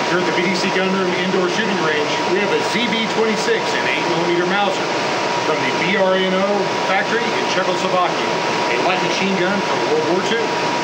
Here at the BDC Gunroom Indoor Shooting Range, we have a ZB-26 and 8mm Mauser from the BRNO factory in Czechoslovakia. A light machine gun from World War II.